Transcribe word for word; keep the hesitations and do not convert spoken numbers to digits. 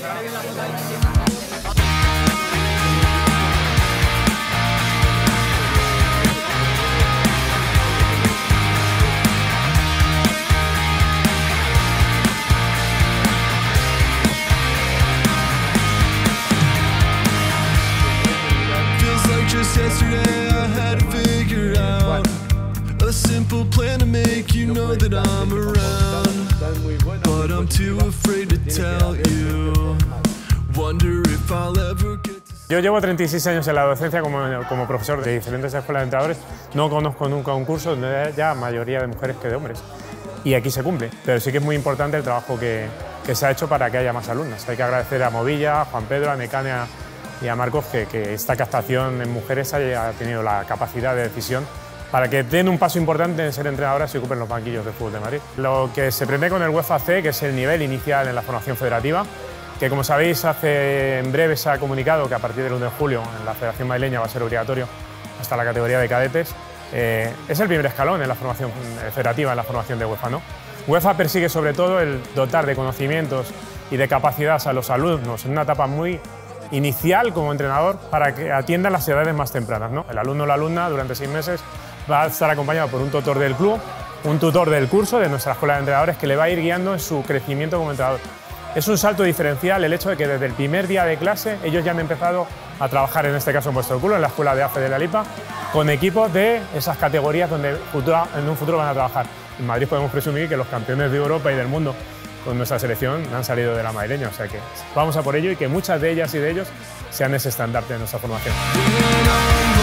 Yesterday I had to figure out a simple plan to make you know that I'm around, but I'm too afraid to tell you. Wonder if I'll ever get to... Yo llevo treinta y seis años en la docencia como, como profesor de diferentes escuelas de entrenadores. No conozco nunca un curso donde haya mayoría de mujeres que de hombres. Y aquí se cumple, pero sí que es muy importante el trabajo que, que se ha hecho para que haya más alumnas. Hay que agradecer a Movilla, a Juan Pedro, a Mecania y a Marcos que, que esta captación en mujeres haya tenido la capacidad de decisión para que den un paso importante en ser entrenadoras y ocupen los banquillos de fútbol de Madrid. Lo que se pretende con el UEFA C, que es el nivel inicial en la formación federativa, que como sabéis hace en breve se ha comunicado que a partir del uno de julio en la Federación Madrileña va a ser obligatorio hasta la categoría de cadetes, eh, es el primer escalón en la formación federativa, en la formación de UEFA, ¿no? UEFA persigue sobre todo el dotar de conocimientos y de capacidad a los alumnos en una etapa muy inicial como entrenador para que atiendan las edades más tempranas, ¿no? El alumno o la alumna durante seis meses va a estar acompañado por un tutor del club, un tutor del curso de nuestra escuela de entrenadores que le va a ir guiando en su crecimiento como entrenador. Es un salto diferencial el hecho de que desde el primer día de clase ellos ya han empezado a trabajar, en este caso en vuestro club, en la escuela de A F E de la Lipa, con equipos de esas categorías donde futura, en un futuro van a trabajar. En Madrid podemos presumir que los campeones de Europa y del mundo con nuestra selección han salido de la madrileña, o sea que vamos a por ello y que muchas de ellas y de ellos sean ese estandarte de nuestra formación.